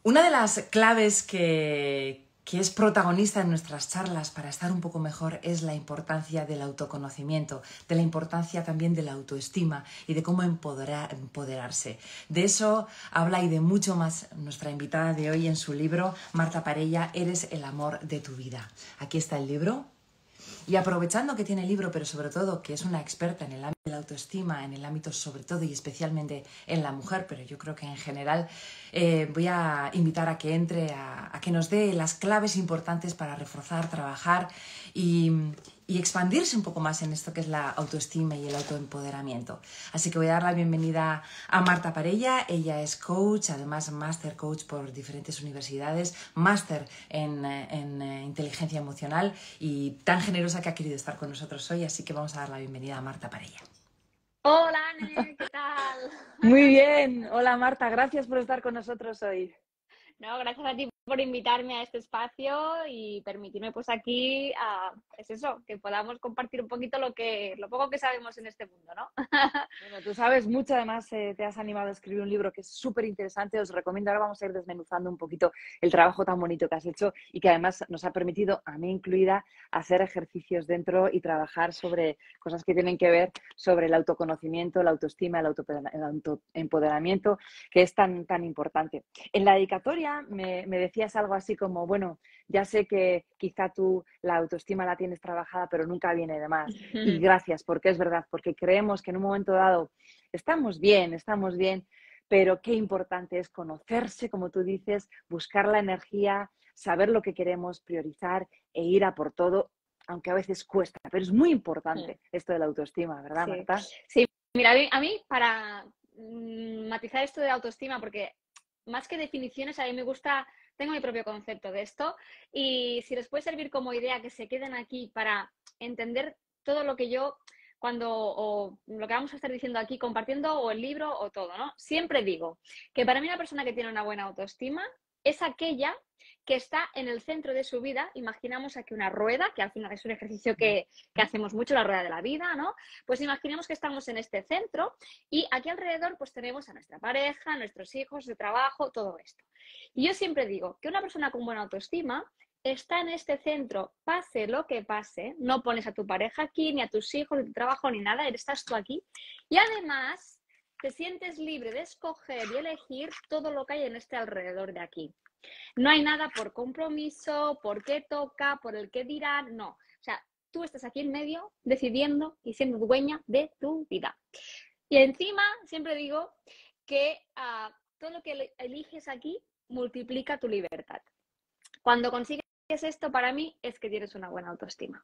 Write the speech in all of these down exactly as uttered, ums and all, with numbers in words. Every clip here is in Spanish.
Una de las claves que, que es protagonista en nuestras charlas para estar un poco mejor es la importancia del autoconocimiento, de la importancia también de la autoestima y de cómo empoderar, empoderarse. De eso habla y de mucho más nuestra invitada de hoy en su libro, Marta Parella, Eres el amor de tu vida. Aquí está el libro. Y aprovechando que tiene el libro, pero sobre todo que es una experta en el ámbito de la autoestima, en el ámbito sobre todo y especialmente en la mujer, pero yo creo que en general, eh, voy a invitar a que entre, a, a que nos dé las claves importantes para reforzar, trabajar y, y expandirse un poco más en esto que es la autoestima y el autoempoderamiento. Así que voy a dar la bienvenida a Marta Parella. Ella es coach, además Master Coach por diferentes universidades, máster en, en eh, inteligencia emocional y tan generosa que ha querido estar con nosotros hoy. Así que vamos a dar la bienvenida a Marta Parella. Hola, Anne, ¿qué tal? Muy bien. Hola, Marta. Gracias por estar con nosotros hoy. No, gracias a ti por invitarme a este espacio y permitirme pues aquí, a, es eso, que podamos compartir un poquito lo que lo poco que sabemos en este mundo, ¿no? Bueno, tú sabes mucho, además eh, te has animado a escribir un libro que es súper interesante. Os recomiendo, ahora vamos a ir desmenuzando un poquito el trabajo tan bonito que has hecho y que además nos ha permitido, a mí incluida, hacer ejercicios dentro y trabajar sobre cosas que tienen que ver sobre el autoconocimiento, la autoestima, el, auto, el autoempoderamiento, que es tan, tan importante. En la dedicatoria me, me decías algo así como, bueno, ya sé que quizá tú la autoestima la tienes trabajada, pero nunca viene de más. Y gracias, porque es verdad, porque creemos que en un momento dado estamos bien, estamos bien, pero qué importante es conocerse, como tú dices, buscar la energía, saber lo que queremos, priorizar e ir a por todo, aunque a veces cuesta, pero es muy importante esto de la autoestima, ¿verdad, sí. Marta? Sí, mira, a mí para mm, matizar esto de autoestima, porque más que definiciones, a mí me gusta, tengo mi propio concepto de esto y si les puede servir como idea que se queden aquí para entender todo lo que yo, cuando, o lo que vamos a estar diciendo aquí, compartiendo o el libro o todo, ¿no? Siempre digo que para mí una persona que tiene una buena autoestima es aquella que está en el centro de su vida. Imaginamos aquí una rueda, que al final es un ejercicio que, que hacemos mucho, la rueda de la vida, ¿no? Pues imaginemos que estamos en este centro y aquí alrededor pues tenemos a nuestra pareja, a nuestros hijos, de trabajo, todo esto. Y yo siempre digo que una persona con buena autoestima está en este centro, pase lo que pase, no pones a tu pareja aquí, ni a tus hijos, ni tu trabajo, ni nada, estás tú aquí. Y además te sientes libre de escoger y elegir todo lo que hay en este alrededor de aquí. No hay nada por compromiso, por qué toca, por el qué dirán, no. O sea, tú estás aquí en medio decidiendo y siendo dueña de tu vida. Y encima siempre digo que uh, todo lo que eliges aquí multiplica tu libertad. Cuando consigues esto, para mí, es que tienes una buena autoestima.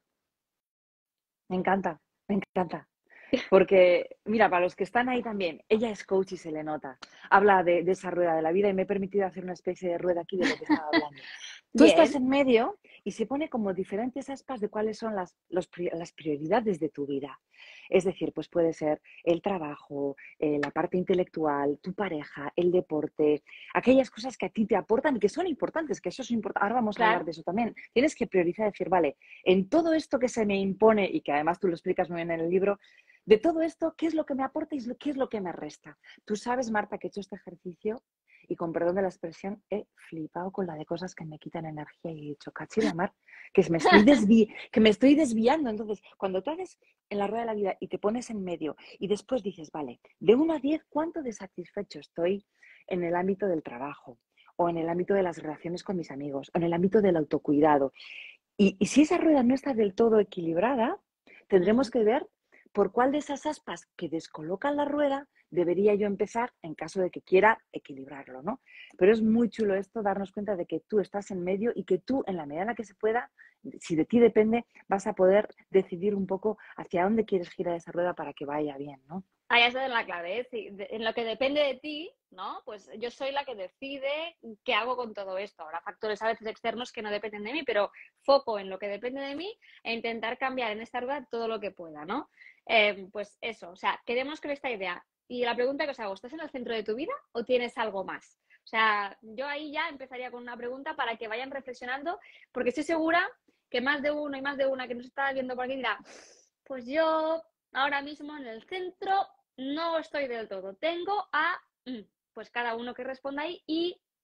Me encanta, me encanta. Porque, mira, para los que están ahí también, ella es coach y se le nota. Habla de, de esa rueda de la vida y me he permitido hacer una especie de rueda aquí de lo que estaba hablando. Tú Bien. estás en medio y se pone como diferentes aspas de cuáles son las, los, las prioridades de tu vida. Es decir, pues puede ser el trabajo, eh, la parte intelectual, tu pareja, el deporte, aquellas cosas que a ti te aportan y que son importantes, que eso es importante. Ahora vamos claro. a hablar de eso también. Tienes que priorizar, decir, vale, en todo esto que se me impone y que además tú lo explicas muy bien en el libro, de todo esto, ¿qué es lo que me aporta y qué es lo que me resta? Tú sabes, Marta, que he hecho este ejercicio y con perdón de la expresión, he flipado con la de cosas que me quitan energía y he dicho, cachi la mar, que me, estoy desvi que me estoy desviando. Entonces, cuando tú haces en la rueda de la vida y te pones en medio y después dices, vale, de uno a diez, ¿cuánto de satisfecho estoy en el ámbito del trabajo? O en el ámbito de las relaciones con mis amigos, o en el ámbito del autocuidado. Y, y si esa rueda no está del todo equilibrada, tendremos uh-huh. que ver por cuál de esas aspas que descolocan la rueda debería yo empezar en caso de que quiera equilibrarlo, ¿no? Pero es muy chulo esto, darnos cuenta de que tú estás en medio y que tú, en la medida en la que se pueda, si de ti depende, vas a poder decidir un poco hacia dónde quieres girar esa rueda para que vaya bien, ¿no? Ahí has dado la clave, ¿eh? Sí, de, en lo que depende de ti, ¿no? Pues yo soy la que decide qué hago con todo esto. Habrá factores a veces externos que no dependen de mí, pero foco en lo que depende de mí e intentar cambiar en esta rueda todo lo que pueda, ¿no? Eh, pues eso, o sea, queremos con esta idea. Y la pregunta que os hago, ¿estás en el centro de tu vida o tienes algo más? O sea, yo ahí ya empezaría con una pregunta para que vayan reflexionando, porque estoy segura que más de uno y más de una que nos está viendo por aquí dirá, pues yo ahora mismo en el centro no estoy del todo. Tengo a, pues cada uno que responda ahí y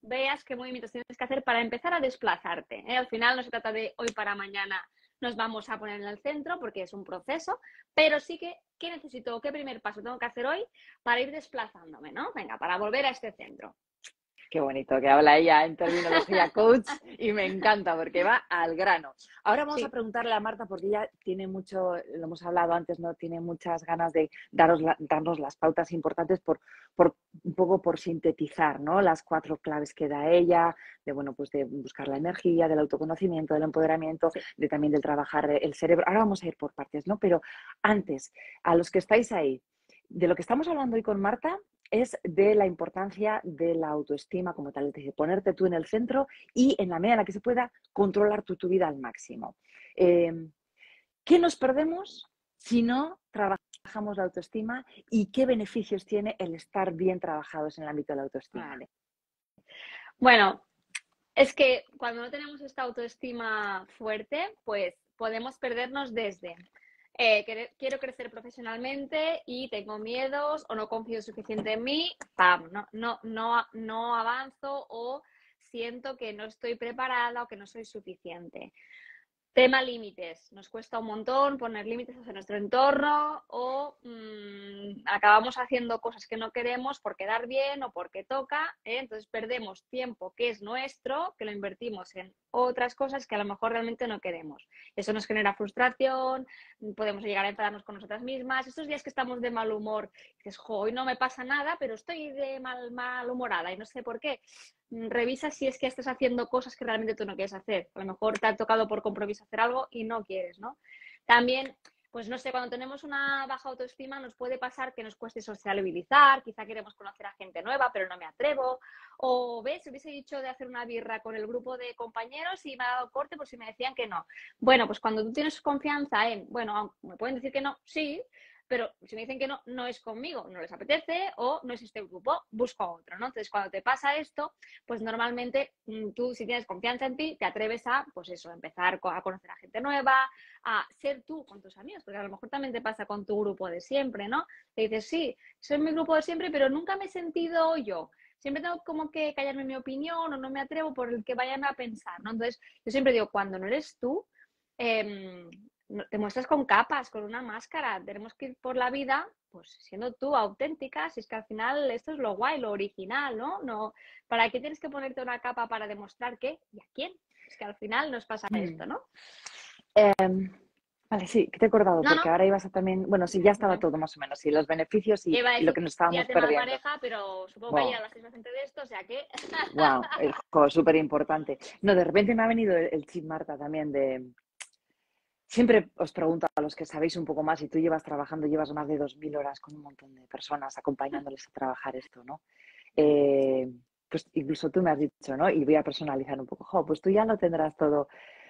veas qué movimientos tienes que hacer para empezar a desplazarte, ¿eh? Al final no se trata de hoy para mañana nos vamos a poner en el centro porque es un proceso, pero sí que qué necesito, qué primer paso tengo que hacer hoy para ir desplazándome, ¿no? Venga, para volver a este centro. Qué bonito que habla ella en terminología coach y me encanta porque va al grano. Ahora vamos Sí. a preguntarle a Marta porque ella tiene mucho, lo hemos hablado antes, ¿no? Tiene muchas ganas de daros la, darnos las pautas importantes por, por un poco por sintetizar, ¿no? Las cuatro claves que da ella, de bueno, pues de buscar la energía, del autoconocimiento, del empoderamiento, Sí. de también del trabajar el cerebro. Ahora vamos a ir por partes, ¿no? Pero antes, a los que estáis ahí, de lo que estamos hablando hoy con Marta es de la importancia de la autoestima como tal, es decir, ponerte tú en el centro y en la medida en la que se pueda controlar tu, tu vida al máximo. Eh, ¿Qué nos perdemos si no trabajamos la autoestima y qué beneficios tiene el estar bien trabajados en el ámbito de la autoestima? Vale. Bueno, es que cuando no tenemos esta autoestima fuerte, pues podemos perdernos desde eh, querer, quiero crecer profesionalmente y tengo miedos o no confío suficiente en mí, ¡pam! No, no, no, no avanzo o siento que no estoy preparada o que no soy suficiente. Tema límites. Nos cuesta un montón poner límites hacia nuestro entorno o mmm, acabamos haciendo cosas que no queremos por quedar bien o porque toca, ¿eh? Entonces perdemos tiempo que es nuestro, que lo invertimos en otras cosas que a lo mejor realmente no queremos. Eso nos genera frustración, podemos llegar a enfadarnos con nosotras mismas. Estos días que estamos de mal humor, dices, jo, hoy no me pasa nada, pero estoy de mal, malhumorada y no sé por qué. Revisa si es que estás haciendo cosas que realmente tú no quieres hacer. A lo mejor te ha tocado por compromiso hacer algo y no quieres, ¿no? También, pues no sé, cuando tenemos una baja autoestima nos puede pasar que nos cueste sociabilizar, quizá queremos conocer a gente nueva, pero no me atrevo. O, ¿ves? Hubiese dicho de hacer una birra con el grupo de compañeros y me ha dado corte por si me decían que no. Bueno, pues cuando tú tienes confianza en, bueno, me pueden decir que no, sí, pero si me dicen que no, no es conmigo, no les apetece o no es este grupo, busco otro, ¿no? Entonces, cuando te pasa esto, pues normalmente tú, si tienes confianza en ti, te atreves a, pues eso, empezar a conocer a gente nueva, a ser tú con tus amigos, porque a lo mejor también te pasa con tu grupo de siempre, ¿no? Te dices, sí, soy mi grupo de siempre, pero nunca me he sentido yo. Siempre tengo como que callarme mi opinión o no me atrevo por el que vayan a pensar, ¿no? Entonces, yo siempre digo, cuando no eres tú, eh, te muestras con capas, con una máscara. Tenemos que ir por la vida, pues siendo tú auténtica, si es que al final esto es lo guay, lo original, ¿no? No, ¿para qué tienes que ponerte una capa para demostrar qué y a quién? Es que al final nos pasa Hmm. esto, ¿no? Eh, vale, sí, que te he acordado, No, porque no. ahora ibas a también, bueno, sí, ya estaba todo más o menos, y los beneficios y, Iba a y lo decir, que nos ya estábamos tema de perdiendo. pareja, pero supongo Wow. que ayer hablasteis bastante de esto, o sea que... Wow, súper importante. No, de repente me ha venido el, el chip, Marta, también de... Siempre os pregunto a los que sabéis un poco más, y tú llevas trabajando, llevas más de dos mil horas con un montón de personas acompañándoles a trabajar esto, ¿no? Eh, pues incluso tú me has dicho, ¿no? Y voy a personalizar un poco, jo, pues tú ya lo tendrás todo.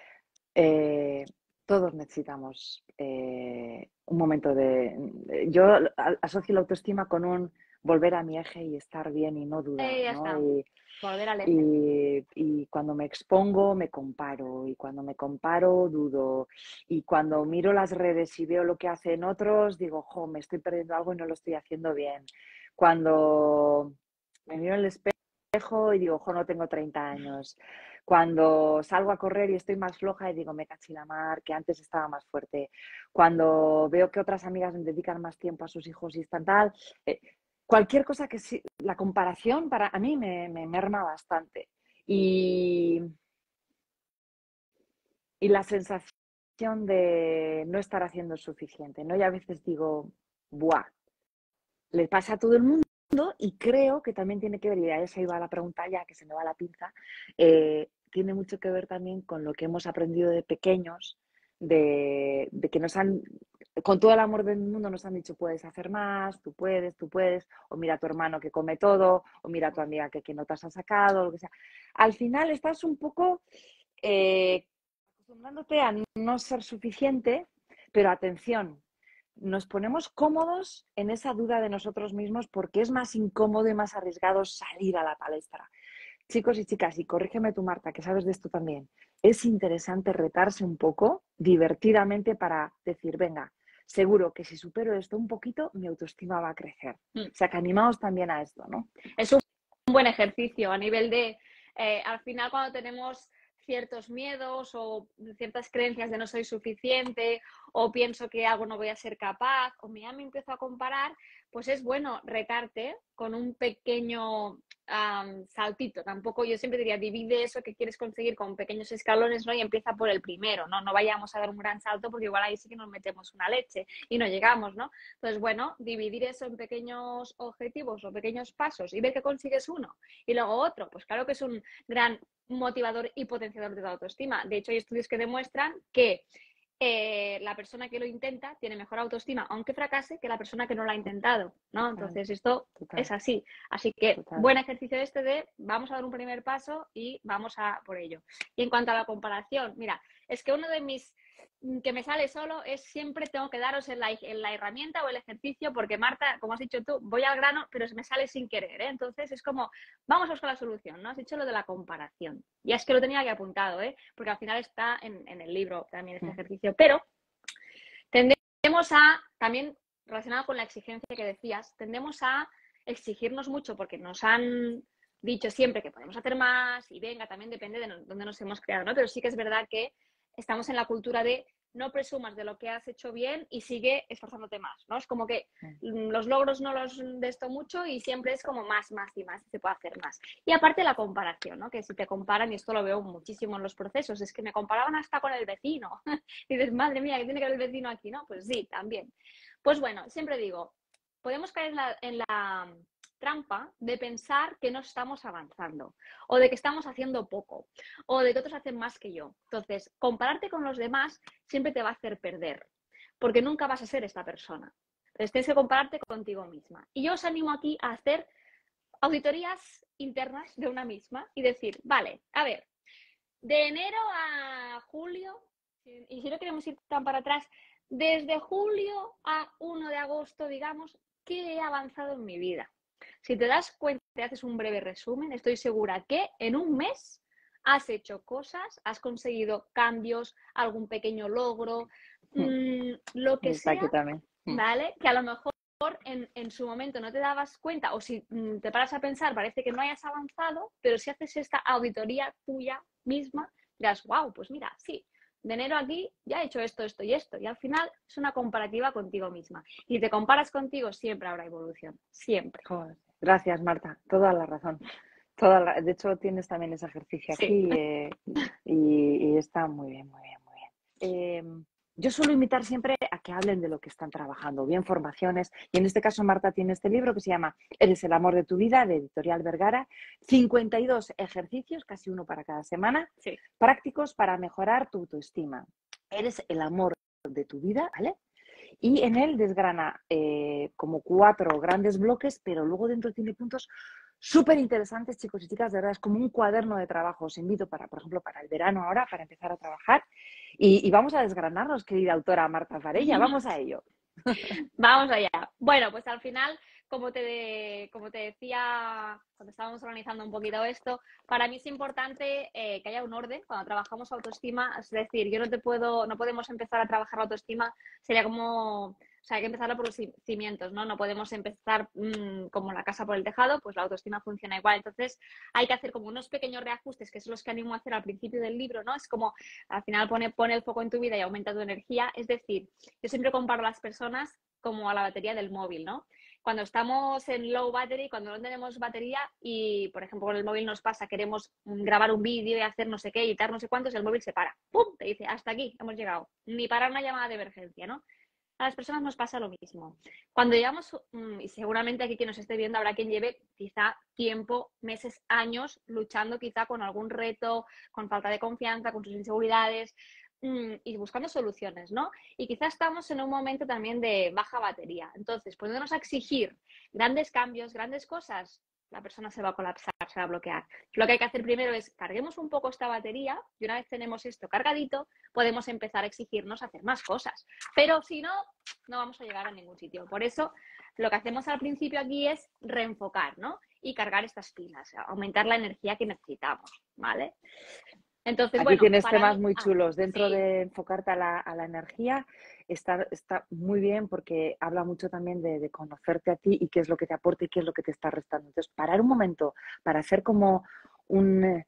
Eh, todos necesitamos eh, un momento de... Yo asocio la autoestima con un volver a mi eje y estar bien y no dudar, Eh, ya ¿no? está, Y, volver al eje. y, y cuando me expongo me comparo, y cuando me comparo dudo, y cuando miro las redes y veo lo que hacen otros digo, jo, me estoy perdiendo algo y no lo estoy haciendo bien. Cuando me miro en el espejo y digo, jo, no tengo treinta años. Cuando salgo a correr y estoy más floja y digo, me cachi la mar, que antes estaba más fuerte. Cuando veo que otras amigas me dedican más tiempo a sus hijos y están tal, eh, cualquier cosa que sí, la comparación para a mí me, me merma bastante. Y, y la sensación de no estar haciendo suficiente, ¿no? Y a veces digo, buah, le pasa a todo el mundo. Y creo que también tiene que ver, y a esa iba la pregunta ya, que se me va la pinza, eh, tiene mucho que ver también con lo que hemos aprendido de pequeños, de, de que nos han, con todo el amor del mundo nos han dicho, puedes hacer más, tú puedes, tú puedes, o mira a tu hermano que come todo, o mira a tu amiga que, que no te has sacado, lo que sea. Al final estás un poco eh, acostumbrándote a no ser suficiente, pero atención, nos ponemos cómodos en esa duda de nosotros mismos porque es más incómodo y más arriesgado salir a la palestra. Chicos y chicas, y corrígeme tú, Marta, que sabes de esto también, es interesante retarse un poco, divertidamente, para decir, venga, seguro que si supero esto un poquito, mi autoestima va a crecer. Mm. O sea, que animaos también a esto, ¿no? Es un buen ejercicio a nivel de Eh, al final, cuando tenemos ciertos miedos o ciertas creencias de no soy suficiente o pienso que algo no voy a ser capaz o me, ya me empiezo a comparar, pues es bueno retarte con un pequeño um, saltito. Tampoco, yo siempre diría, divide eso que quieres conseguir con pequeños escalones, ¿no? Y empieza por el primero, ¿no? No vayamos a dar un gran salto porque igual ahí sí que nos metemos una leche y no llegamos, ¿no? Entonces, bueno, dividir eso en pequeños objetivos o pequeños pasos y ver que consigues uno y luego otro, pues claro que es un gran motivador y potenciador de la autoestima. De hecho, hay estudios que demuestran que eh, la persona que lo intenta tiene mejor autoestima, aunque fracase, que la persona que no lo ha intentado, ¿no? Entonces, esto Total. es así. Así que, Total. buen ejercicio este de vamos a dar un primer paso y vamos a por ello. Y en cuanto a la comparación, mira, es que uno de mis que me sale solo es siempre tengo que daros en la, en la herramienta o el ejercicio porque Marta, como has dicho tú, voy al grano, pero se me sale sin querer, ¿eh? Entonces es como, vamos a buscar la solución, ¿no? Has dicho lo de la comparación. Y es que lo tenía aquí apuntado, ¿eh? Porque al final está en, en el libro también este ejercicio, pero tendemos a, también relacionado con la exigencia que decías, tendemos a exigirnos mucho porque nos han dicho siempre que podemos hacer más y venga, también depende de dónde nos hemos creado, ¿no? Pero sí que es verdad que estamos en la cultura de no presumas de lo que has hecho bien y sigue esforzándote más, ¿no? Es como que los logros no los de esto mucho y siempre es como más, más y más, se puede hacer más. Y aparte la comparación, ¿no? Que si te comparan, y esto lo veo muchísimo en los procesos, es que me comparaban hasta con el vecino. Y dices, madre mía, ¿qué tiene que ver el vecino aquí? ¿No? Pues sí, también. Pues bueno, siempre digo, podemos caer en la, en la trampa de pensar que no estamos avanzando o de que estamos haciendo poco o de que otros hacen más que yo. Entonces, compararte con los demás siempre te va a hacer perder porque nunca vas a ser esta persona. Entonces, tienes que compararte contigo misma. Y yo os animo aquí a hacer auditorías internas de una misma y decir, vale, a ver, de enero a julio, y si no queremos ir tan para atrás, desde julio a primero de agosto, digamos, ¿qué he avanzado en mi vida? Si te das cuenta, te haces un breve resumen, estoy segura que en un mes has hecho cosas, has conseguido cambios, algún pequeño logro, mmm, lo que Está sea, aquí también. ¿vale? Que a lo mejor en, en su momento no te dabas cuenta o si mmm, te paras a pensar parece que no hayas avanzado, pero si haces esta auditoría tuya misma, dirás, wow, pues mira, sí, de enero aquí ya he hecho esto, esto y esto. Y al final es una comparativa contigo misma. Y te comparas contigo, siempre habrá evolución. Siempre. Joder. Gracias, Marta. Toda la razón. Toda la... De hecho, tienes también ese ejercicio Sí. aquí eh, y, y está muy bien, muy bien, muy bien. Eh, yo suelo invitar siempre a que hablen de lo que están trabajando, bien formaciones. Y en este caso, Marta tiene este libro que se llama Eres el amor de tu vida, de Editorial Vergara. cincuenta y dos ejercicios, casi uno para cada semana, sí. prácticos para mejorar tu autoestima. Eres el amor de tu vida, ¿vale? Y en él desgrana eh, como cuatro grandes bloques, pero luego dentro tiene puntos súper interesantes, chicos y chicas, de verdad, es como un cuaderno de trabajo. Os invito, para, por ejemplo, para el verano ahora, para empezar a trabajar. Y, y vamos a desgranarnos, querida autora Marta Varella, vamos a ello. Vamos allá. Bueno, pues al final, como te, de, como te decía cuando estábamos organizando un poquito esto, para mí es importante eh, que haya un orden cuando trabajamos autoestima. Es decir, yo no te puedo, no podemos empezar a trabajar la autoestima, sería como, o sea, hay que empezarlo por los cimientos, ¿no? No podemos empezar mmm, como la casa por el tejado, pues la autoestima funciona igual. Entonces, hay que hacer como unos pequeños reajustes, que son los que animo a hacer al principio del libro, ¿no? Es como, al final, pone, pone el foco en tu vida y aumenta tu energía. Es decir, yo siempre comparo a las personas como a la batería del móvil, ¿no? Cuando estamos en low battery, cuando no tenemos batería y, por ejemplo, con el móvil nos pasa, queremos grabar un vídeo y hacer no sé qué, editar no sé cuántos, el móvil se para. ¡Pum! Te dice, hasta aquí hemos llegado. Ni para una llamada de emergencia, ¿no? A las personas nos pasa lo mismo. Cuando llevamos, y seguramente aquí quien nos esté viendo habrá quien lleve quizá tiempo, meses, años, luchando quizá con algún reto, con falta de confianza, con sus inseguridades, y buscando soluciones, ¿no? Y quizás estamos en un momento también de baja batería. Entonces, poniéndonos a exigir grandes cambios, grandes cosas, la persona se va a colapsar, se va a bloquear. Lo que hay que hacer primero es carguemos un poco esta batería y una vez tenemos esto cargadito, podemos empezar a exigirnos hacer más cosas. Pero si no, no vamos a llegar a ningún sitio. Por eso, lo que hacemos al principio aquí es reenfocar, ¿no? Y cargar estas pilas, aumentar la energía que necesitamos, ¿vale? Entonces, aquí bueno, tienes para temas mí, muy ah, chulos. Dentro sí. de enfocarte a la, a la energía, está, está muy bien porque habla mucho también de, de conocerte a ti y qué es lo que te aporta y qué es lo que te está restando. Entonces, parar un momento para hacer como un, eh,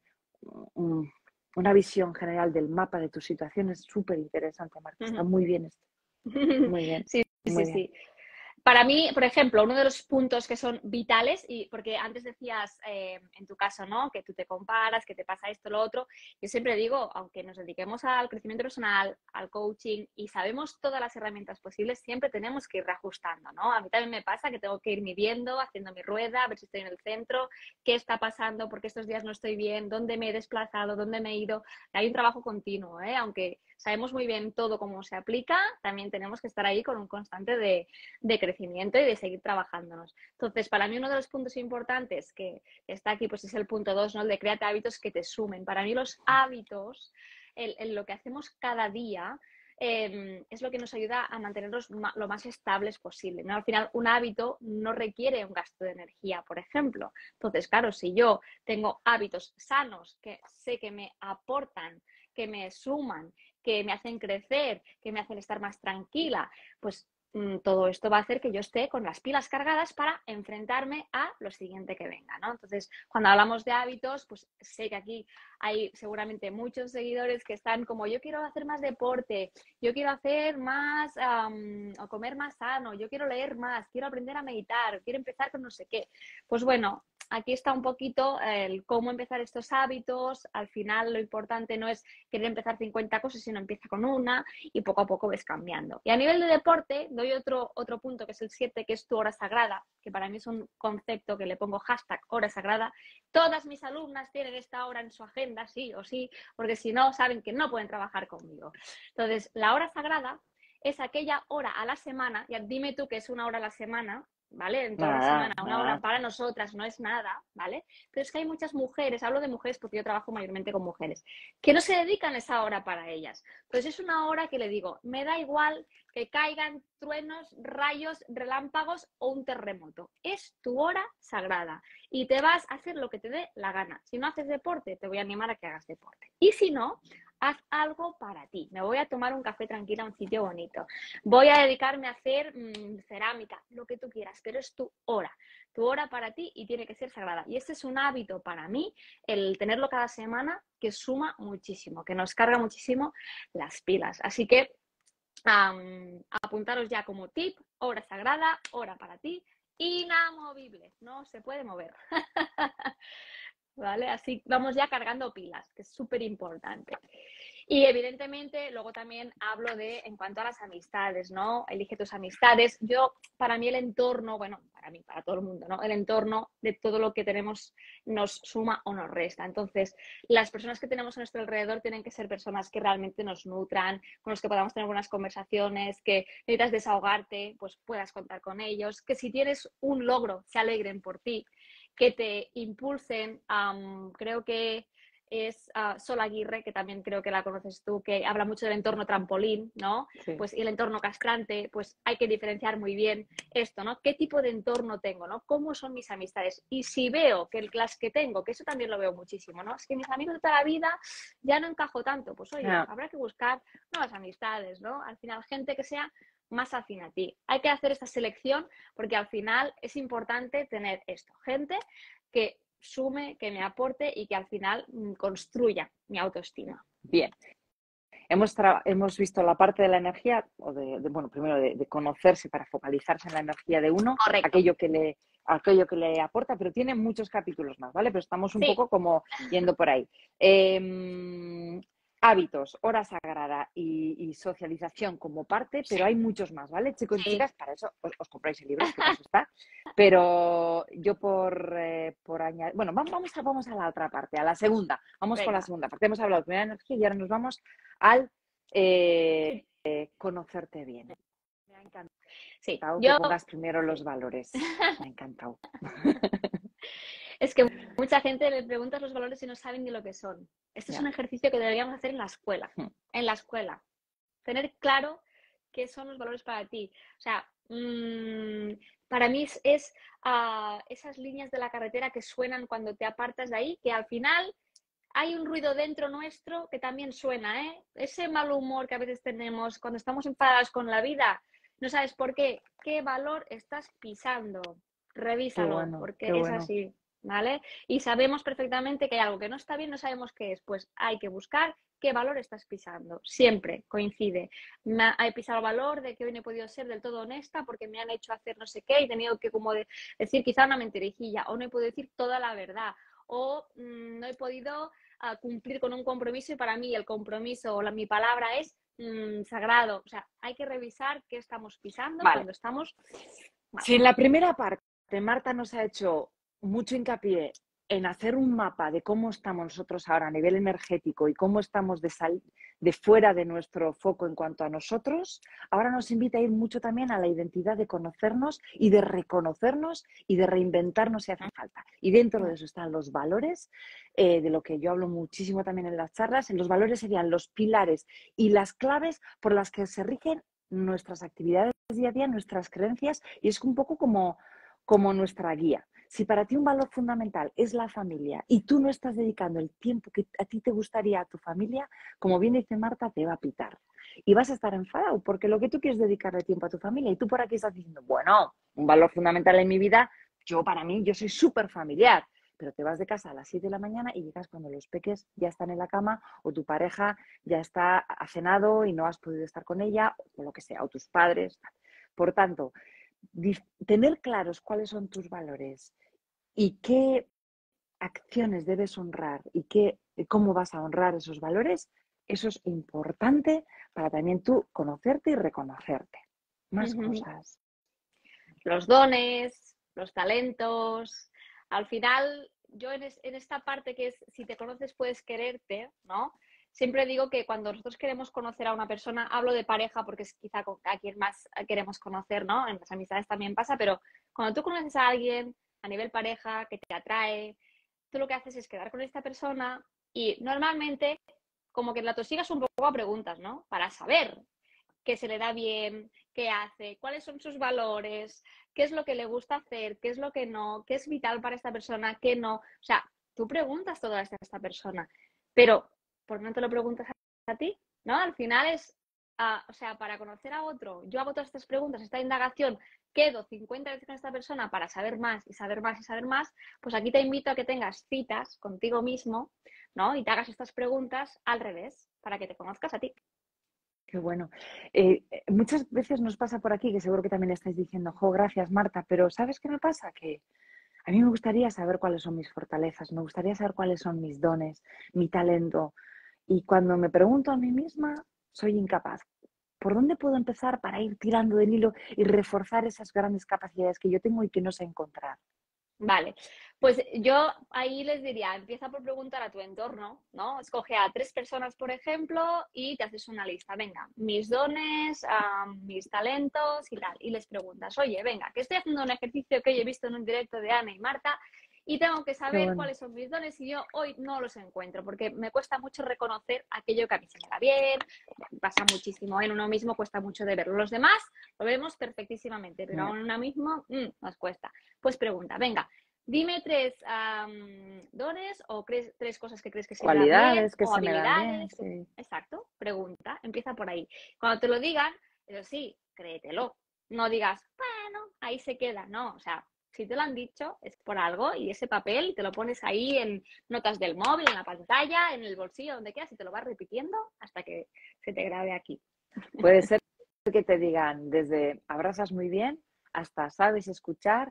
un- una visión general del mapa de tu situación. Es súper interesante, Marta. Está muy bien esto. Muy bien. Sí, muy sí, bien. sí. Para mí, por ejemplo, uno de los puntos que son vitales, y porque antes decías eh, en tu caso, ¿no? Que tú te comparas, que te pasa esto, lo otro. Yo siempre digo, aunque nos dediquemos al crecimiento personal, al coaching y sabemos todas las herramientas posibles, siempre tenemos que ir reajustando, ¿no? A mí también me pasa que tengo que ir midiendo, haciendo mi rueda, a ver si estoy en el centro, qué está pasando, por qué estos días no estoy bien, dónde me he desplazado, dónde me he ido. Hay un trabajo continuo, ¿eh? Aunque sabemos muy bien todo cómo se aplica, también tenemos que estar ahí con un constante de, de crecimiento y de seguir trabajándonos. Entonces, para mí uno de los puntos importantes que está aquí, pues es el punto dos, ¿no? El de créate hábitos que te sumen. Para mí los hábitos, el, el lo que hacemos cada día, eh, es lo que nos ayuda a mantenernos ma lo más estables posible, ¿no? Al final, un hábito no requiere un gasto de energía, por ejemplo. Entonces, claro, si yo tengo hábitos sanos que sé que me aportan, que me suman, que me hacen crecer, que me hacen estar más tranquila, pues mmm, todo esto va a hacer que yo esté con las pilas cargadas para enfrentarme a lo siguiente que venga, ¿no? Entonces, cuando hablamos de hábitos, pues sé que aquí hay seguramente muchos seguidores que están como, yo quiero hacer más deporte, yo quiero hacer más, um, o comer más sano, yo quiero leer más, quiero aprender a meditar, quiero empezar con no sé qué. Pues bueno, aquí está un poquito el cómo empezar estos hábitos. Al final lo importante no es querer empezar cincuenta cosas, sino empieza con una y poco a poco ves cambiando. Y a nivel de deporte, doy otro, otro punto que es el siete, que es tu hora sagrada, que para mí es un concepto que le pongo hashtag hora sagrada. Todas mis alumnas tienen esta hora en su agenda, sí o sí, porque si no, saben que no pueden trabajar conmigo. Entonces, la hora sagrada es aquella hora a la semana, ya dime tú que es una hora a la semana, ¿vale? En toda la semana, una hora para nosotras no es nada, ¿vale? Pero es que hay muchas mujeres, hablo de mujeres porque yo trabajo mayormente con mujeres, que no se dedican esa hora para ellas. Entonces es una hora que le digo, me da igual que caigan truenos, rayos, relámpagos o un terremoto. Es tu hora sagrada y te vas a hacer lo que te dé la gana. Si no haces deporte, te voy a animar a que hagas deporte. Y si no, haz algo para ti. Me voy a tomar un café tranquila a un sitio bonito. Voy a dedicarme a hacer mmm, cerámica, lo que tú quieras, pero es tu hora. Tu hora para ti y tiene que ser sagrada. Y este es un hábito para mí, el tenerlo cada semana, que suma muchísimo, que nos carga muchísimo las pilas. Así que um, apuntaros ya como tip, hora sagrada, hora para ti, inamovible, no se puede mover. ¿Vale? Así vamos ya cargando pilas, que es súper importante. Y evidentemente luego también hablo de, en cuanto a las amistades, ¿no? Elige tus amistades. Yo, para mí el entorno, bueno, para mí, para todo el mundo, ¿no? El entorno de todo lo que tenemos nos suma o nos resta. Entonces, las personas que tenemos a nuestro alrededor tienen que ser personas que realmente nos nutran, con los que podamos tener buenas conversaciones, que necesitas desahogarte, pues puedas contar con ellos, que si tienes un logro, se alegren por ti, que te impulsen. Um, creo que es uh, Sol Aguirre, que también creo que la conoces tú, que habla mucho del entorno trampolín, ¿no? Sí. Pues y el entorno castrante, pues hay que diferenciar muy bien esto, ¿no? ¿Qué tipo de entorno tengo, ¿no? ¿Cómo son mis amistades? Y si veo que las que tengo, que eso también lo veo muchísimo, ¿no? Es que mis amigos de toda la vida ya no encajo tanto, pues oye, yeah. habrá que buscar nuevas amistades, ¿no? Al final, gente que sea más afín a ti. Hay que hacer esta selección porque al final es importante tener esto, gente que sume, que me aporte y que al final mmm, construya mi autoestima. Bien. Hemos, hemos visto la parte de la energía, o de, de bueno, primero de, de conocerse para focalizarse en la energía de uno, Correcto. aquello que le aquello que le aporta, pero tiene muchos capítulos más, ¿vale? Pero estamos un sí. poco como yendo por ahí. Eh, hábitos, hora sagrada y, y socialización como parte, pero hay muchos más, ¿vale? Chicos y sí. chicas, para eso os, os compráis el libro, que para eso está. Pero yo por, eh, por añadir... Bueno, vamos a, vamos a la otra parte, a la segunda. Vamos Venga. con la segunda parte. Hemos hablado de primera energía y ahora nos vamos al eh, eh, conocerte bien. Me ha encantado sí. yo... que pongas primero los valores. Me ha encantado. Es que mucha gente le preguntas los valores y no saben ni lo que son. Este yeah. es un ejercicio que deberíamos hacer en la escuela. Hmm. En la escuela. Tener claro qué son los valores para ti. O sea, mmm, para mí es, es uh, esas líneas de la carretera que suenan cuando te apartas de ahí, que al final hay un ruido dentro nuestro que también suena, ¿eh? Ese mal humor que a veces tenemos cuando estamos enfadados con la vida, no sabes por qué. ¿Qué valor estás pisando? Revísalo, bueno, porque es bueno. así. ¿vale? Y sabemos perfectamente que hay algo que no está bien, no sabemos qué es, pues hay que buscar qué valor estás pisando. Siempre coincide. Me ha, he pisado el valor de que hoy no he podido ser del todo honesta porque me han hecho hacer no sé qué y he tenido que como de, decir quizá una mentirijilla, o no he podido decir toda la verdad, o mmm, no he podido uh, cumplir con un compromiso y para mí el compromiso o la, mi palabra es mmm, sagrado. O sea, hay que revisar qué estamos pisando vale. cuando estamos... Vale. Si en la primera parte Marta nos ha hecho mucho hincapié en hacer un mapa de cómo estamos nosotros ahora a nivel energético y cómo estamos de, sal, de fuera de nuestro foco en cuanto a nosotros, ahora nos invita a ir mucho también a la identidad de conocernos y de reconocernos y de reinventarnos si hace falta. Y dentro de eso están los valores, eh, de lo que yo hablo muchísimo también en las charlas. Los valores serían los pilares y las claves por las que se rigen nuestras actividades día a día, nuestras creencias, y es un poco como, como nuestra guía. Si para ti un valor fundamental es la familia y tú no estás dedicando el tiempo que a ti te gustaría a tu familia, como bien dice Marta, te va a pitar. Y vas a estar enfadado porque lo que tú quieres dedicarle tiempo a tu familia y tú por aquí estás diciendo, bueno, un valor fundamental en mi vida, yo para mí, yo soy súper familiar. Pero te vas de casa a las siete de la mañana y llegas cuando los peques ya están en la cama o tu pareja ya está ha cenado y no has podido estar con ella o lo que sea, o tus padres. Por tanto, tener claros cuáles son tus valores y qué acciones debes honrar y qué, cómo vas a honrar esos valores, eso es importante para también tú conocerte y reconocerte. Más uh-huh. cosas. Los dones, los talentos. Al final, yo en, es, en esta parte que es, si te conoces puedes quererte, ¿no? Siempre digo que cuando nosotros queremos conocer a una persona, hablo de pareja porque es quizá a quien más queremos conocer, ¿no? En las amistades también pasa, pero cuando tú conoces a alguien a nivel pareja que te atrae, tú lo que haces es quedar con esta persona y normalmente como que la tosigas un poco a preguntas, ¿no? Para saber qué se le da bien, qué hace, cuáles son sus valores, qué es lo que le gusta hacer, qué es lo que no, qué es vital para esta persona, qué no. O sea, tú preguntas todo esto a esta persona, pero ¿por qué no te lo preguntas a, a ti? ¿No? Al final es, uh, o sea, para conocer a otro, yo hago todas estas preguntas, esta indagación, quedo cincuenta veces con esta persona para saber más y saber más y saber más, pues aquí te invito a que tengas citas contigo mismo, ¿no? Y te hagas estas preguntas al revés, para que te conozcas a ti. Qué bueno. Eh, muchas veces nos pasa por aquí, que seguro que también estáis diciendo, jo, gracias Marta, pero ¿sabes qué me pasa? Que a mí me gustaría saber cuáles son mis fortalezas, me gustaría saber cuáles son mis dones, mi talento. Y cuando me pregunto a mí misma, soy incapaz. ¿Por dónde puedo empezar para ir tirando del hilo y reforzar esas grandes capacidades que yo tengo y que no sé encontrar? Vale, pues yo ahí les diría, empieza por preguntar a tu entorno, ¿no? Escoge a tres personas, por ejemplo, y te haces una lista. Venga, mis dones, um, mis talentos y tal. Y les preguntas, oye, venga, que estoy haciendo un ejercicio que hoy he visto en un directo de Ana y Marta y tengo que saber bueno. cuáles son mis dones y yo hoy no los encuentro porque me cuesta mucho reconocer aquello que a mí se me da bien, pasa muchísimo, en uno mismo cuesta mucho de verlo. Los demás lo vemos perfectísimamente, pero a uno mismo mmm, nos cuesta. Pues pregunta, venga, dime tres um, dones o crees, tres cosas que crees que se cualidades me dan bien, que o se habilidades. Me dan bien, sí. Exacto, pregunta, empieza por ahí. Cuando te lo digan, eso sí, créetelo. No digas, bueno, ahí se queda, no, o sea, si te lo han dicho es por algo y ese papel te lo pones ahí en notas del móvil, en la pantalla, en el bolsillo, donde quieras y te lo vas repitiendo hasta que se te grabe aquí. Puede ser que te digan desde abrazas muy bien hasta sabes escuchar,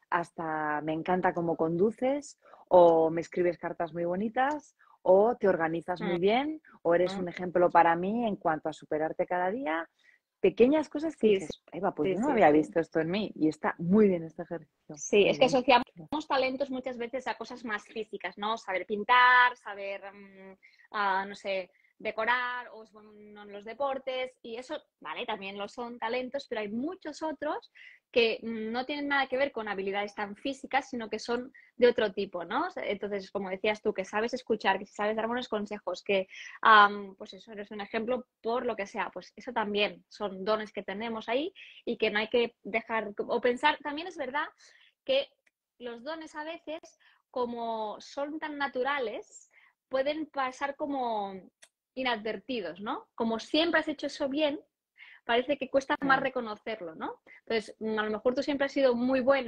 hasta me encanta cómo conduces o me escribes cartas muy bonitas o te organizas muy bien o eres un ejemplo para mí en cuanto a superarte cada día. Pequeñas cosas que sí, dices, Eva, pues sí, yo no sí, había sí. visto esto en mí y está muy bien este ejercicio. Sí, muy es que bien. asociamos talentos muchas veces a cosas más físicas, ¿no? Saber pintar, saber, um, uh, no sé, decorar o es bueno en los deportes y eso, vale, también lo son talentos, pero hay muchos otros que no tienen nada que ver con habilidades tan físicas, sino que son de otro tipo, ¿no? Entonces, como decías tú, que sabes escuchar, que sabes dar buenos consejos, que, um, pues eso, eres un ejemplo por lo que sea, pues eso también son dones que tenemos ahí y que no hay que dejar, o pensar, también es verdad que los dones a veces, como son tan naturales, pueden pasar como inadvertidos, ¿no? Como siempre has hecho eso bien, parece que cuesta más reconocerlo, ¿no? Entonces, a lo mejor tú siempre has sido muy buena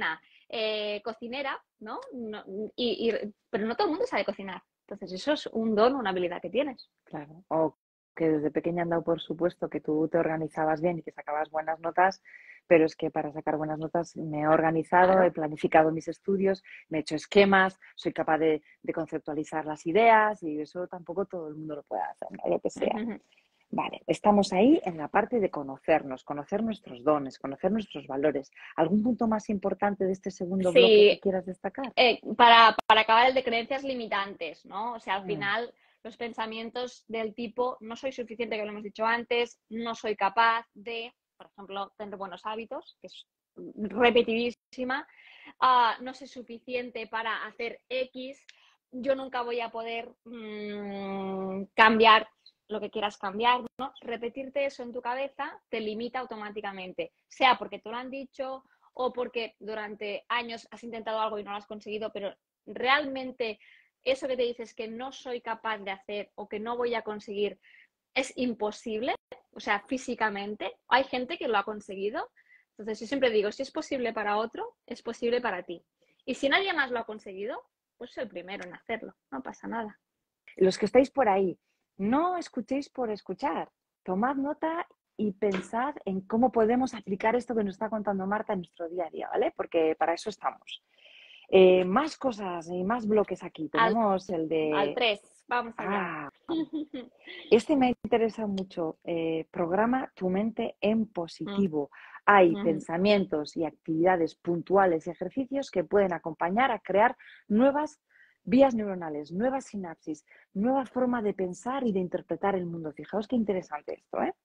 eh, cocinera, ¿no? no y, y, pero no todo el mundo sabe cocinar. Entonces eso es un don, una habilidad que tienes. Claro. O que desde pequeña han dado por supuesto que tú te organizabas bien y que sacabas buenas notas, pero es que para sacar buenas notas me he organizado, Claro. he planificado mis estudios, me he hecho esquemas, soy capaz de, de conceptualizar las ideas y eso tampoco todo el mundo lo puede hacer, ¿no? Lo que sea. Uh-huh. Vale, estamos ahí en la parte de conocernos, conocer nuestros dones, conocer nuestros valores. ¿Algún punto más importante de este segundo Sí, bloque que quieras destacar? Eh, para, para acabar el de creencias limitantes, ¿no? O sea, al Mm. final los pensamientos del tipo no soy suficiente, que lo hemos dicho antes, no soy capaz de, por ejemplo, tener buenos hábitos, que es repetidísima, uh, no soy suficiente para hacer X, yo nunca voy a poder mmm, cambiar lo que quieras cambiar, ¿no? Repetirte eso en tu cabeza te limita automáticamente, sea porque te lo han dicho o porque durante años has intentado algo y no lo has conseguido, pero realmente eso que te dices que no soy capaz de hacer o que no voy a conseguir es imposible, o sea, físicamente. Hay gente que lo ha conseguido. Entonces yo siempre digo, si es posible para otro, es posible para ti. Y si nadie más lo ha conseguido, pues soy el primero en hacerlo, no pasa nada. Los que estáis por ahí, no escuchéis por escuchar, tomad nota y pensad en cómo podemos aplicar esto que nos está contando Marta en nuestro día a día, ¿vale? Porque para eso estamos. Eh, más cosas y más bloques aquí. Tenemos al, el de... Al tres, vamos Ah, allá. este me interesa mucho. Eh, programa tu mente en positivo. Hay Mm. pensamientos y actividades puntuales y ejercicios que pueden acompañar a crear nuevas vías neuronales, nuevas sinapsis, nueva forma de pensar y de interpretar el mundo. Fijaos qué interesante esto, ¿eh?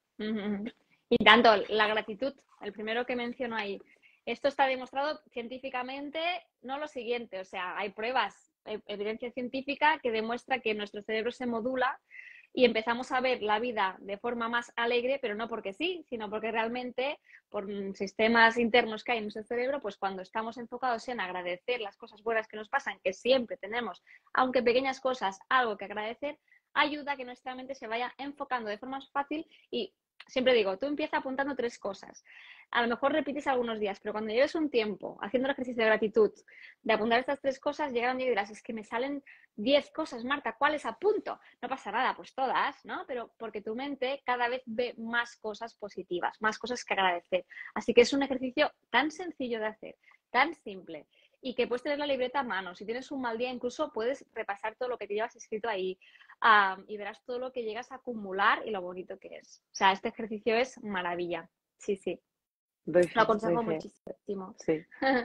Y tanto, la gratitud, el primero que menciono ahí. Esto está demostrado científicamente, no lo siguiente, o sea, hay pruebas, hay evidencia científica que demuestra que nuestro cerebro se modula y empezamos a ver la vida de forma más alegre, pero no porque sí, sino porque realmente por sistemas internos que hay en nuestro cerebro, pues cuando estamos enfocados en agradecer las cosas buenas que nos pasan, que siempre tenemos, aunque pequeñas cosas, algo que agradecer, ayuda a que nuestra mente se vaya enfocando de forma más fácil y siempre digo, tú empieza apuntando tres cosas. A lo mejor repites algunos días, pero cuando lleves un tiempo haciendo el ejercicio de gratitud, de apuntar estas tres cosas, llegará un día y dirás, es que me salen diez cosas, Marta, ¿cuáles apunto? No pasa nada, pues todas, ¿no? Pero porque tu mente cada vez ve más cosas positivas, más cosas que agradecer. Así que es un ejercicio tan sencillo de hacer, tan simple, y que puedes tener la libreta a mano. Si tienes un mal día, incluso puedes repasar todo lo que te llevas escrito ahí um, y verás todo lo que llegas a acumular y lo bonito que es. O sea, este ejercicio es maravilla. Sí, sí. Doy Lo fe, aconsejo doy fe. muchísimo. Sí,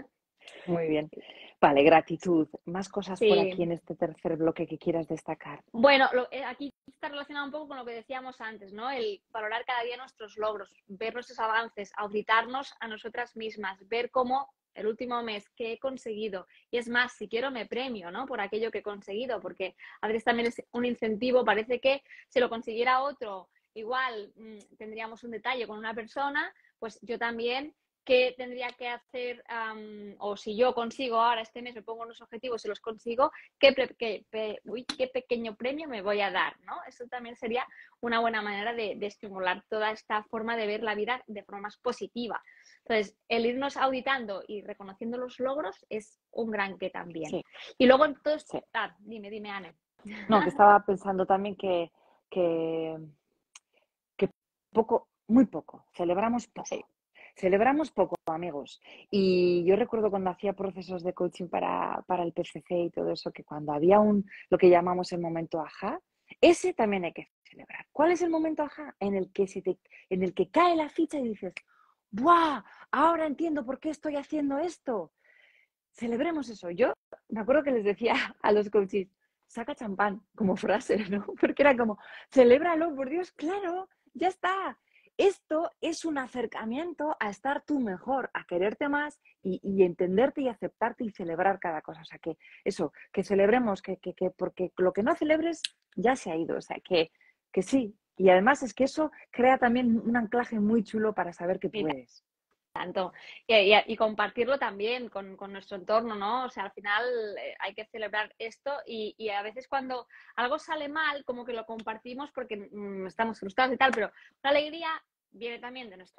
muy bien. Vale, gratitud. Más cosas Sí. por aquí en este tercer bloque que quieras destacar. Bueno, lo, eh, aquí está relacionado un poco con lo que decíamos antes, ¿no? El valorar cada día nuestros logros, ver nuestros avances, auditarnos a nosotras mismas, ver cómo el último mes que he conseguido, y es más, si quiero me premio, ¿no? Por aquello que he conseguido, porque a veces también es un incentivo, parece que si lo consiguiera otro, igual mmm, tendríamos un detalle con una persona, pues yo también, ¿qué tendría que hacer? Um, o si yo consigo ahora este mes, me pongo unos objetivos y los consigo, ¿qué, qué, pe, uy, qué pequeño premio me voy a dar, ¿no? Eso también sería una buena manera de, de estimular toda esta forma de ver la vida de forma más positiva. Entonces, el irnos auditando y reconociendo los logros es un gran qué también. Sí. Y luego, entonces, sí. ah, dime, dime, Anne. No, que estaba pensando también que, que, que poco, muy poco, celebramos poco. Sí. Celebramos poco, amigos. Y yo recuerdo cuando hacía procesos de coaching para, para el P C C y todo eso, que cuando había un, lo que llamamos el momento ajá, ese también hay que celebrar. ¿Cuál es el momento ajá? En el que, se te, en el que cae la ficha y dices, ¡buah! Ahora entiendo por qué estoy haciendo esto. Celebremos eso. Yo me acuerdo que les decía a los coaches, saca champán como frase, ¿no? Porque era como, celébralo, por Dios, claro, ya está. Esto es un acercamiento a estar tú mejor, a quererte más y, y entenderte y aceptarte y celebrar cada cosa. O sea, que eso, que celebremos, que, que, que porque lo que no celebres ya se ha ido. O sea, que, que sí. Y además es que eso crea también un anclaje muy chulo para saber que puedes. Tanto. Y, y, y compartirlo también con, con nuestro entorno, ¿no? O sea, al final eh, hay que celebrar esto y, y a veces cuando algo sale mal, como que lo compartimos porque mmm, estamos frustrados y tal, pero la alegría viene también de nuestra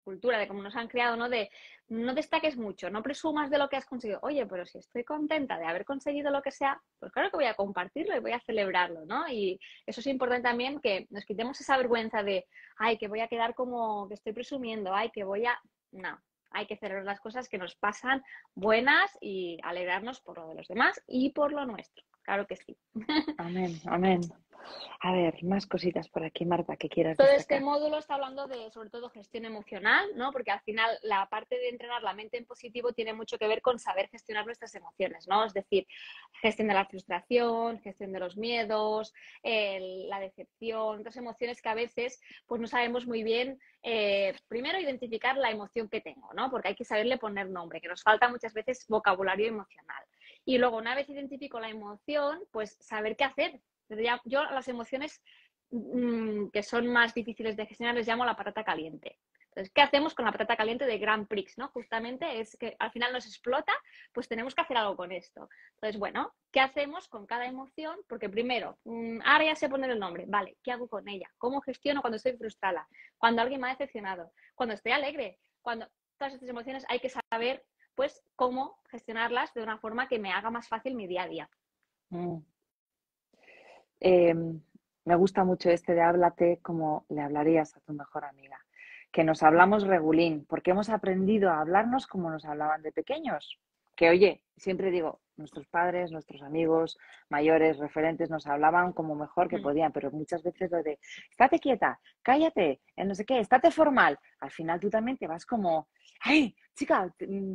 cultura, de cómo nos han creado, ¿no? De no destaques mucho, no presumas de lo que has conseguido. Oye, pero si estoy contenta de haber conseguido lo que sea, pues claro que voy a compartirlo y voy a celebrarlo, ¿no? Y eso es importante también, que nos quitemos esa vergüenza de, ay, que voy a quedar como que estoy presumiendo, ay, que voy a... No, hay que celebrar las cosas que nos pasan buenas y alegrarnos por lo de los demás y por lo nuestro. Claro que sí. Amén, amén. A ver, más cositas por aquí, Marta, que quieras Todo destacar. este módulo está hablando de, sobre todo, gestión emocional, ¿no? Porque al final la parte de entrenar la mente en positivo tiene mucho que ver con saber gestionar nuestras emociones, ¿no? Es decir, gestión de la frustración, gestión de los miedos, el, la decepción, otras emociones que a veces pues no sabemos muy bien, eh, primero identificar la emoción que tengo, ¿no? Porque hay que saberle poner nombre, que nos falta muchas veces vocabulario emocional. Y luego, una vez identifico la emoción, pues saber qué hacer. Yo las emociones que son más difíciles de gestionar les llamo la patata caliente. Entonces, ¿qué hacemos con la patata caliente de Grand Prix? ¿No? Justamente es que al final nos explota, pues tenemos que hacer algo con esto. Entonces, bueno, ¿qué hacemos con cada emoción? Porque primero, ahora ya sé poner el nombre, vale, ¿qué hago con ella? ¿Cómo gestiono cuando estoy frustrada? Cuando alguien me ha decepcionado, cuando estoy alegre, cuando todas estas emociones hay que saber, pues, cómo gestionarlas de una forma que me haga más fácil mi día a día. Mm. Eh, me gusta mucho este de háblate como le hablarías a tu mejor amiga. Que nos hablamos regulín, porque hemos aprendido a hablarnos como nos hablaban de pequeños. Que oye, siempre digo, nuestros padres, nuestros amigos mayores, referentes, nos hablaban como mejor que podían, pero muchas veces lo de, estate quieta, cállate, no sé qué, estate formal. Al final tú también te vas como, ay, chica,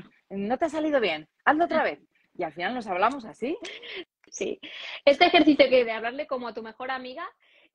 no te ha salido bien, hazlo otra vez. Y al final nos hablamos así. Sí, este ejercicio que de hablarle como a tu mejor amiga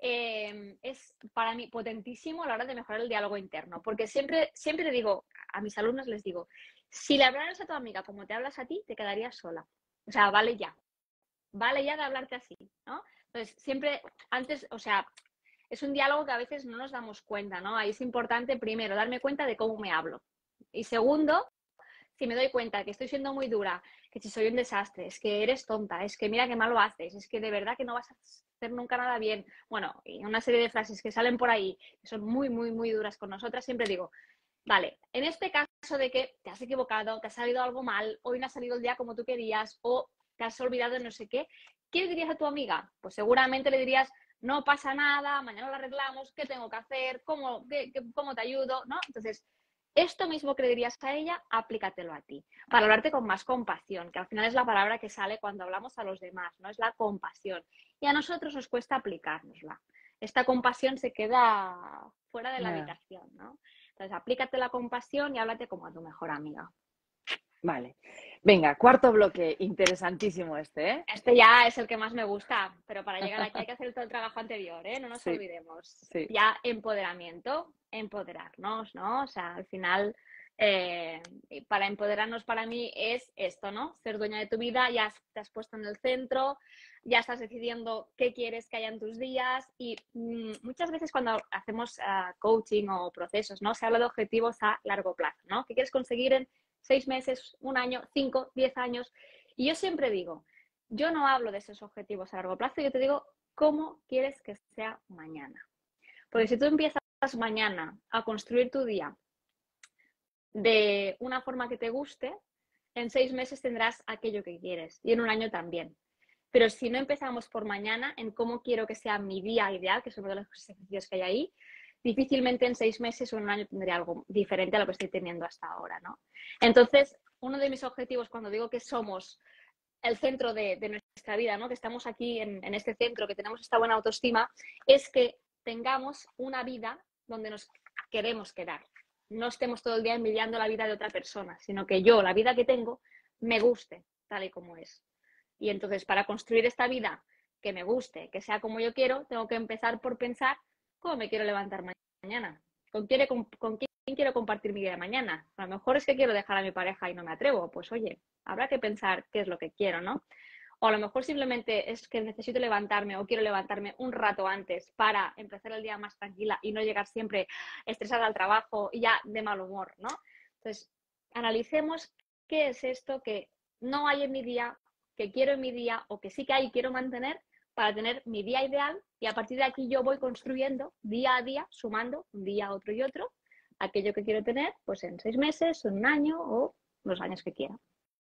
eh, es para mí potentísimo a la hora de mejorar el diálogo interno, porque siempre, siempre le digo, a mis alumnos les digo, si le hablaras a tu amiga como te hablas a ti, te quedarías sola. O sea, vale ya, vale ya de hablarte así, ¿no? Entonces, siempre, antes, o sea, es un diálogo que a veces no nos damos cuenta, ¿no? Ahí es importante, primero, darme cuenta de cómo me hablo. Y segundo, si me doy cuenta que estoy siendo muy dura, que si soy un desastre, es que eres tonta, es que mira qué mal lo haces, es que de verdad que no vas a hacer nunca nada bien. Bueno, y una serie de frases que salen por ahí, que son muy, muy, muy duras con nosotras, siempre digo, vale, en este caso de que te has equivocado, te ha salido algo mal, hoy no ha salido el día como tú querías, o te has olvidado de no sé qué, ¿qué le dirías a tu amiga? Pues seguramente le dirías, no pasa nada, mañana lo arreglamos, ¿qué tengo que hacer? ¿Cómo, qué, qué, cómo te ayudo? ¿No? Entonces, esto mismo que le dirías a ella, aplícatelo a ti, para hablarte con más compasión, que al final es la palabra que sale cuando hablamos a los demás, ¿no? Es la compasión. Y a nosotros nos cuesta aplicárnosla. Esta compasión se queda fuera de la Yeah. habitación, ¿no? Entonces, aplícate la compasión y háblate como a tu mejor amiga. Vale. Venga, cuarto bloque, interesantísimo este, ¿eh? Este ya es el que más me gusta, pero para llegar aquí hay que hacer todo el trabajo anterior, ¿eh? No nos Sí, olvidemos. sí. Ya empoderamiento, empoderarnos, ¿no? O sea, al final, eh, para empoderarnos para mí es esto, ¿no? Ser dueña de tu vida, ya te has puesto en el centro, ya estás decidiendo qué quieres que haya en tus días y mmm, muchas veces cuando hacemos uh, coaching o procesos, ¿no? Se habla de objetivos a largo plazo, ¿no? ¿Qué quieres conseguir en seis meses, un año, cinco, diez años? Y yo siempre digo, yo no hablo de esos objetivos a largo plazo, yo te digo cómo quieres que sea mañana. Porque si tú empiezas mañana a construir tu día de una forma que te guste, en seis meses tendrás aquello que quieres y en un año también. Pero si no empezamos por mañana en cómo quiero que sea mi día ideal, que es uno de los ejercicios que hay ahí, difícilmente en seis meses o en un año tendré algo diferente a lo que estoy teniendo hasta ahora, ¿no? Entonces, uno de mis objetivos cuando digo que somos el centro de, de nuestra vida, ¿no? Que estamos aquí en, en este centro, que tenemos esta buena autoestima, es que tengamos una vida donde nos queremos quedar. No estemos todo el día envidiando la vida de otra persona, sino que yo, la vida que tengo, me guste tal y como es. Y entonces, para construir esta vida que me guste, que sea como yo quiero, tengo que empezar por pensar cómo me quiero levantar mañana, con quién, con, con quién quiero compartir mi día de mañana. A lo mejor es que quiero dejar a mi pareja y no me atrevo. Pues oye, habrá que pensar qué es lo que quiero, ¿no? O a lo mejor simplemente es que necesito levantarme o quiero levantarme un rato antes para empezar el día más tranquila y no llegar siempre estresada al trabajo y ya de mal humor, ¿no? Entonces, analicemos qué es esto que no hay en mi día, que quiero en mi día o que sí que hay y quiero mantener para tener mi día ideal y a partir de aquí yo voy construyendo día a día, sumando un día, otro y otro, aquello que quiero tener, pues en seis meses, en un año o los años que quiera.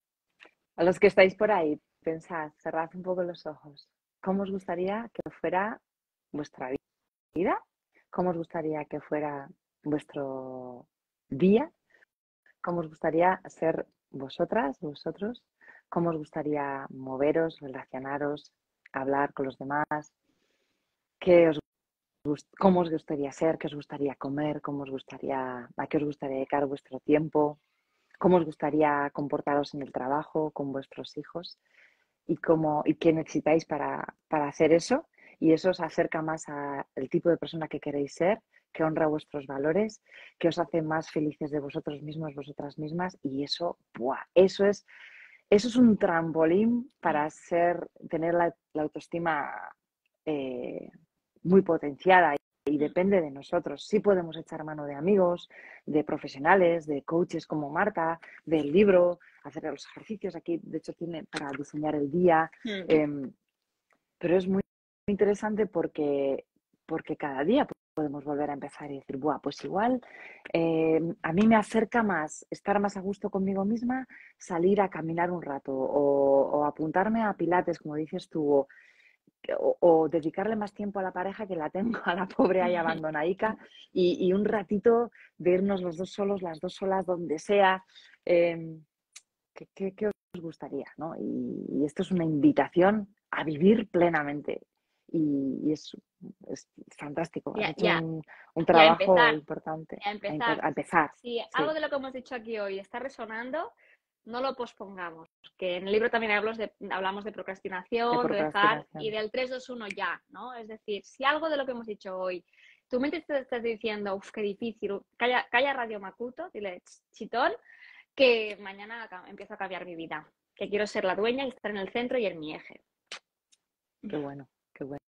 A los que estáis por ahí, pensad, cerrad un poco los ojos. ¿Cómo os gustaría que fuera vuestra vida? ¿Cómo os gustaría que fuera vuestro día? ¿Cómo os gustaría ser vosotras, vosotros? ¿Cómo os gustaría moveros, relacionaros, hablar con los demás? ¿Qué os gust- ¿Cómo os gustaría ser? ¿Qué os gustaría comer? ¿Cómo os gustaría, a qué os gustaría dedicar vuestro tiempo? ¿Cómo os gustaría comportaros en el trabajo, con vuestros hijos? ¿Y, cómo, y qué necesitáis para, para hacer eso? Y eso os acerca más al tipo de persona que queréis ser, que honra vuestros valores, que os hace más felices de vosotros mismos, vosotras mismas. Y eso, ¡buah! Eso es, eso es un trampolín para ser, tener la, la autoestima eh, muy potenciada. Y depende de nosotros. Sí podemos echar mano de amigos, de profesionales, de coaches como Marta, del libro, hacer los ejercicios. Aquí, de hecho, tiene para diseñar el día. Mm. Eh, pero es muy interesante porque, porque cada día podemos volver a empezar y decir, buah, pues igual eh, a mí me acerca más estar más a gusto conmigo misma, salir a caminar un rato o, o apuntarme a pilates, como dices tú, o, o, o dedicarle más tiempo a la pareja que la tengo a la pobre ahí abandonadica y, y un ratito de irnos los dos solos, las dos solas, donde sea. Eh, ¿qué, qué, qué os gustaría? ¿No? Y, y esto es una invitación a vivir plenamente. Y, y es, es fantástico. Has Ya, hecho ya, un, un y a trabajo empezar, importante y a a, impo- empezar. a empezar. Si Sí, algo de lo que hemos dicho aquí hoy está resonando, no lo pospongamos. Que en el libro también hablamos de, hablamos de de procrastinación, de dejar y procrastinación. del tres, dos, uno ya, ¿no? Es decir, si algo de lo que hemos dicho hoy, tu mente te está diciendo, uff, qué difícil, calla, calla Radio Makuto, dile, chitón, que mañana empiezo a cambiar mi vida, que quiero ser la dueña y estar en el centro y en mi eje. Qué bueno, qué bueno.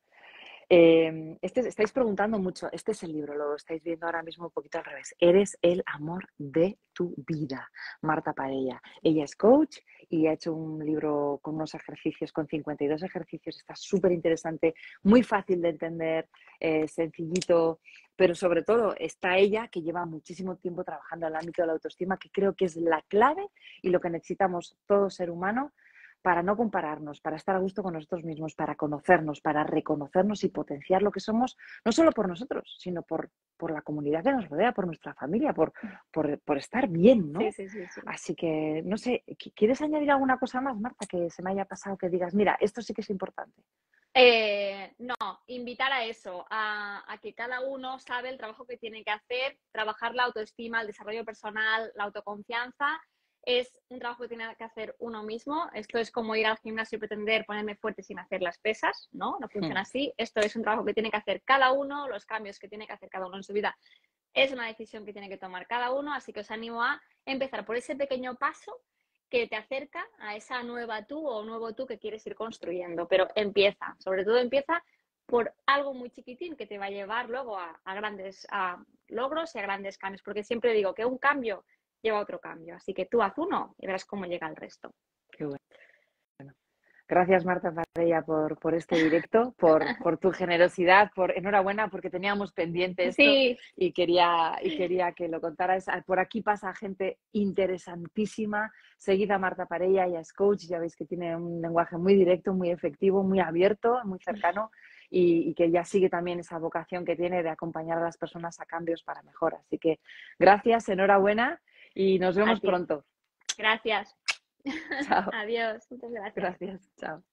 Eh, este, estáis preguntando mucho, este es el libro, lo estáis viendo ahora mismo un poquito al revés. Eres el amor de tu vida, Marta Parella. Ella es coach y ha hecho un libro con unos ejercicios, con cincuenta y dos ejercicios, está súper interesante, muy fácil de entender, eh, sencillito, pero sobre todo está ella que lleva muchísimo tiempo trabajando en el ámbito de la autoestima, que creo que es la clave y lo que necesitamos todo ser humano para no compararnos, para estar a gusto con nosotros mismos, para conocernos, para reconocernos y potenciar lo que somos, no solo por nosotros, sino por, por la comunidad que nos rodea, por nuestra familia, por, por, por estar bien, ¿no? Sí, sí, sí, sí. Así que, no sé, ¿quieres añadir alguna cosa más, Marta, que se me haya pasado, que digas, mira, esto sí que es importante? Eh, no, invitar a eso, a, a que cada uno sabe el trabajo que tiene que hacer, trabajar la autoestima, el desarrollo personal, la autoconfianza. Es un trabajo que tiene que hacer uno mismo. Esto es como ir al gimnasio y pretender ponerme fuerte sin hacer las pesas, ¿no? No funciona así. Esto es un trabajo que tiene que hacer cada uno, los cambios que tiene que hacer cada uno en su vida. Es una decisión que tiene que tomar cada uno, así que os animo a empezar por ese pequeño paso que te acerca a esa nueva tú o nuevo tú que quieres ir construyendo. Pero empieza, sobre todo empieza por algo muy chiquitín que te va a llevar luego a, a grandes a logros y a grandes cambios, porque siempre digo que un cambio lleva a otro cambio, así que tú haz uno y verás cómo llega el resto. Qué bueno. Gracias, Marta Parella, por, por este directo, por, por tu generosidad, por enhorabuena, porque teníamos pendiente esto Sí. y quería, y quería que lo contaras. Por aquí pasa gente interesantísima. Seguid a Marta Parella, ella es coach, ya veis que tiene un lenguaje muy directo, muy efectivo, muy abierto, muy cercano y, y que ella sigue también esa vocación que tiene de acompañar a las personas a cambios para mejor. Así que gracias, enhorabuena y nos vemos pronto. Gracias. Chao. Adiós. Muchas gracias. Gracias. Chao.